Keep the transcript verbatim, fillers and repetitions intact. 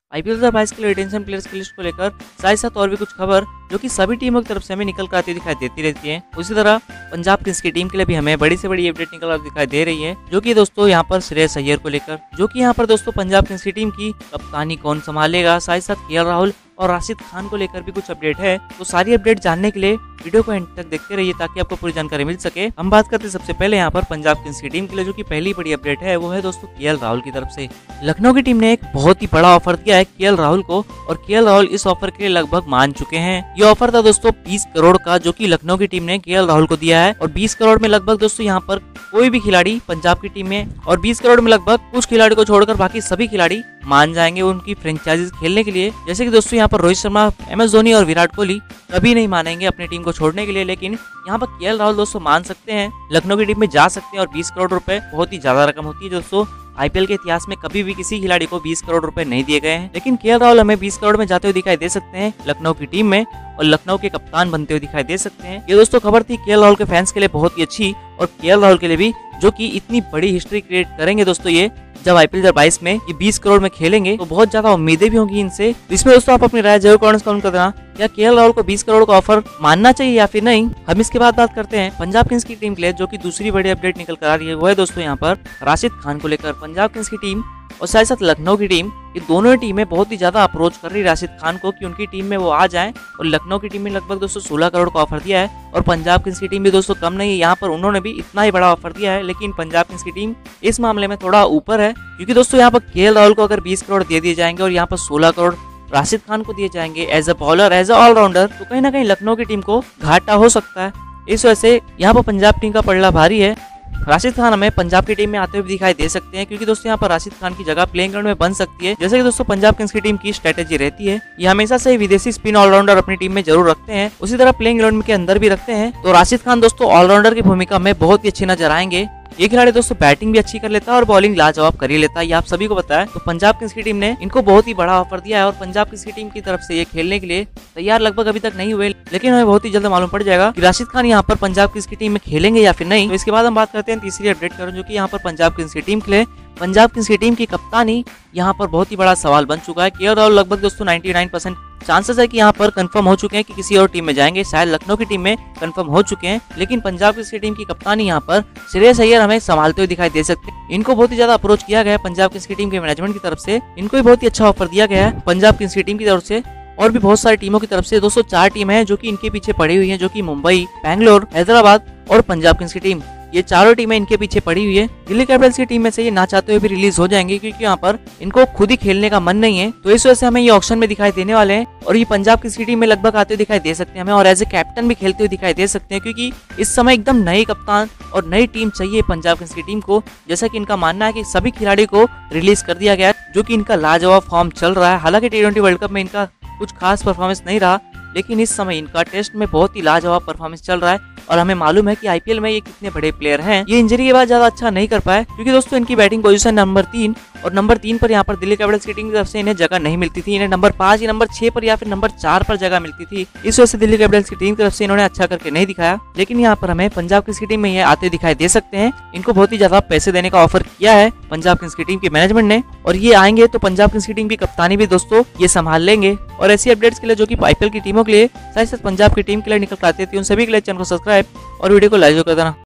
IPL दो हज़ार बाईस के लिए रिटेंशन प्लेयर्स की लिस्ट को लेकर साथ ही साथ और भी कुछ खबर जो कि सभी टीमों की तरफ से हमें निकल कर आती दिखाई देती रहती है। उसी तरह पंजाब किंग्स की टीम के लिए भी हमें बड़ी से बड़ी अपडेट निकल कर दिखाई दे रही है, जो कि दोस्तों यहाँ पर श्रेयस अय्यर को लेकर, जो कि यहाँ पर दोस्तों पंजाब किंग्स की टीम की कप्तानी कौन संभालेगा, साथ ही साथ केएल राहुल और राशिद खान को लेकर भी कुछ अपडेट है। तो सारी अपडेट जानने के लिए वीडियो को एंड तक देखते रहिए ताकि आपको पूरी जानकारी मिल सके। हम बात करते हैं सबसे पहले यहाँ पर पंजाब किंग्स की टीम के लिए, जो कि पहली बड़ी अपडेट है वो है दोस्तों केएल राहुल की तरफ से। लखनऊ की टीम ने एक बहुत ही बड़ा ऑफर दिया है केएल राहुल को, और केएल राहुल इस ऑफर के लिए लगभग मान चुके हैं। ये ऑफर था दोस्तों बीस करोड़ का, जो कि लखनऊ की टीम ने केएल राहुल को दिया है, और बीस करोड़ में लगभग दोस्तों यहाँ पर कोई भी खिलाड़ी पंजाब की टीम में, और बीस करोड़ में लगभग कुछ खिलाड़ी को छोड़कर बाकी सभी खिलाड़ी मान जाएंगे उनकी फ्रेंचाइजीज खेलने के लिए। जैसे कि दोस्तों यहाँ पर रोहित शर्मा, एम एस धोनी और विराट कोहली कभी नहीं मानेंगे अपनी टीम को छोड़ने के लिए, लेकिन यहाँ पर केएल राहुल दोस्तों मान सकते हैं, लखनऊ की टीम में जा सकते हैं। और बीस करोड़ रुपए बहुत ही ज्यादा रकम होती है दोस्तों। आईपीएल के इतिहास में कभी भी किसी खिलाड़ी को बीस करोड़ रुपए नहीं दिए गए हैं, लेकिन केएल राहुल हमें बीस करोड़ में जाते हुए दिखाई दे सकते हैं लखनऊ की टीम में, और लखनऊ के कप्तान बनते हुए दिखाई दे सकते हैं। ये दोस्तों खबर थी केएल राहुल के फैंस के लिए बहुत ही अच्छी, और केएल राहुल के लिए भी, जो कि इतनी बड़ी हिस्ट्री क्रिएट करेंगे दोस्तों ये जब आईपीएल दो हज़ार बाईस में ये बीस करोड़ में खेलेंगे, तो बहुत ज्यादा उम्मीदें भी होंगी इनसे। तो इसमें दोस्तों आप अपनी राय जरूर कमेंट्स कमेंट कर देना, क्या केएल राहुल को बीस करोड़ का ऑफर मानना चाहिए या फिर नहीं। हम इसके बाद बात करते हैं पंजाब किंग्स की टीम के लिए, जो कि दूसरी बड़ी अपडेट निकल कर आ रही है वो है दोस्तों यहाँ पर राशिद खान को लेकर। पंजाब किंग्स की टीम और साथ साथ लखनऊ की टीम, ये दोनों ही टीमें बहुत ही ज्यादा अप्रोच कर रही है राशिद खान को कि उनकी टीम में वो आ जाएं, और लखनऊ की टीम में लगभग दोस्तों सोलह करोड़ का ऑफर दिया है, और पंजाब किंग्स की टीम भी दोस्तों कम नहीं है, यहाँ पर उन्होंने भी इतना ही बड़ा ऑफर दिया है। लेकिन पंजाब किंग्स की टीम इस मामले में थोड़ा ऊपर है, क्योंकि दोस्तों यहाँ पर केएल राहुल को अगर बीस करोड़ दे दिए जाएंगे और यहाँ पर सोलह करोड़ राशिद खान को दिए जाएंगे as a bowler, as a allrounder, तो कहीं ना कहीं लखनऊ की टीम को घाटा हो सकता है। इस वजह से यहाँ पर पंजाब टीम का पलड़ा भारी है। राशिद खान हमें पंजाब की टीम में आते हुए दिखाई दे सकते हैं, क्योंकि दोस्तों यहाँ पर राशिद खान की जगह प्लेइंग ग्राउंड में बन सकती है। जैसे कि दोस्तों पंजाब किंग्स की टीम की स्ट्रेटेजी रहती है, ये हमेशा से विदेशी स्पिन ऑलराउंडर अपनी टीम में जरूर रखते हैं, उसी तरह प्लेइंग ग्राउंड के अंदर भी रखते हैं। तो राशिद खान दोस्तों ऑलराउंडर की भूमिका में बहुत ही अच्छी नजर आएंगे। ये खिलाड़ी दोस्तों बैटिंग भी अच्छी कर लेता है और बॉलिंग लाजवाब कर ही लेता है, ये आप सभी को पता है। तो पंजाब किंग्स की टीम ने इनको बहुत ही बड़ा ऑफर दिया है, और पंजाब किंग्स की टीम की तरफ से ये खेलने के लिए तैयार लगभग अभी तक नहीं हुए, लेकिन हमें बहुत ही जल्द मालूम पड़ जाएगा कि राशिद खान यहाँ पर पंजाब किंग्स की टीम में खेलेंगे या फिर नहीं। तो इसके बाद हम बात करते हैं तीसरी अपडेट करूँ, जो कि यहाँ पर पंजाब किंग्स की टीम के लिए पंजाब किंग्स की टीम की कप्तानी यहाँ पर बहुत ही बड़ा सवाल बन चुका है। केएल राहुल लगभग दोस्तों निन्यानवे परसेंट चांसेस है कि यहाँ पर कंफर्म हो चुके हैं कि किसी और टीम में जाएंगे, शायद लखनऊ की टीम में कंफर्म हो चुके हैं, लेकिन पंजाब किंग्स की टीम की कप्तानी यहाँ पर श्रेयस अय्यर हमें संभालते हुए दिखाई दे सकते हैं। इनको बहुत ही ज्यादा अप्रोच किया गया है पंजाब किंग्स की टीम के मैनेजमेंट की तरफ से, इनको भी बहुत ही अच्छा ऑफर दिया गया है पंजाब किंग्स की टीम की तरफ से, और भी बहुत सारी टीमों की तरफ से। दोस्तों चार टीम है जो कि इनके पीछे पड़ी हुई है, जो कि मुंबई, बैंगलोर, हैदराबाद और पंजाब किंग्स की टीम, ये चारों टीमें इनके पीछे पड़ी हुई है। दिल्ली कैपिटल्स की टीम में से ये ना चाहते हुए भी रिलीज हो जाएंगे, क्योंकि यहाँ पर इनको खुद ही खेलने का मन नहीं है, तो इस वजह से हमें ये ऑक्शन में दिखाई देने वाले हैं, और ये पंजाब किंग्स की टीम में लगभग आते हुए दिखाई दे सकते हैं हमें, और एज ए कैप्टन भी खेलते हुए दिखाई दे सकते हैं, क्योंकि इस समय एकदम नई कप्तान और नई टीम चाहिए पंजाब किंग्स की टीम को। जैसा कि इनका मानना है कि सभी खिलाड़ी को रिलीज कर दिया गया है, जो कि इनका लाजवाब फॉर्म चल रहा है। हालांकि टी ट्वेंटी वर्ल्ड कप में इनका कुछ खास परफॉर्मेंस नहीं रहा, लेकिन इस समय इनका टेस्ट में बहुत ही लाजवाब परफॉर्मेंस चल रहा है, और हमें मालूम है कि आईपीएल में ये कितने बड़े प्लेयर हैं। ये इंजरी के बाद ज्यादा अच्छा नहीं कर पाए, क्योंकि दोस्तों इनकी बैटिंग पोजीशन नंबर तीन, और नंबर तीन पर यहाँ पर दिल्ली कैपिटल्स की टीम की तरफ से इन्हें जगह नहीं मिलती थी, इन्हें नंबर पाँच या नंबर छह पर या फिर नंबर चार पर जगह मिलती थी। इस वजह से दिल्ली कैपिटल्स की टीम की तरफ से इन्होंने अच्छा करके नहीं दिखाया, लेकिन यहाँ पर हमें पंजाब किंग्स की टीम में ये आते दिखाई दे सकते हैं। इनको बहुत ही ज्यादा पैसे देने का ऑफर किया है पंजाब किंग्स की टीम की मैनेजमेंट ने, और ये आएंगे तो पंजाब किंग्स की टीम की कप्तानी भी दोस्तों ये संभाल लेंगे। और ऐसी अपडेट्स के लिए जो कि आईपीएल की टीमों के लिए साथ साथ पंजाब की टीम के लिए निकल कर आती थी, उन सभी के लिए चैनल को सब्सक्राइब और वीडियो को लाइक कर देना।